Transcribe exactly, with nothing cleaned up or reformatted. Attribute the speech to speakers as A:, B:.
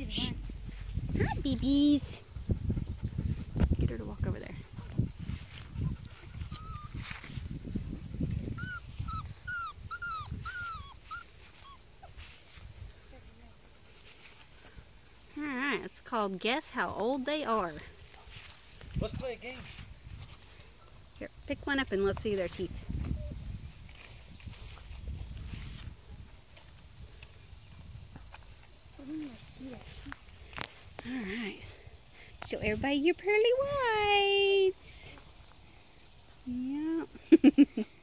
A: Hi, babies. Get her to walk over there. Alright, it's called Guess How Old They Are.
B: Let's play a game.
A: Here, pick one up and let's see their teeth. Alright. Show everybody your pearly whites. Yeah.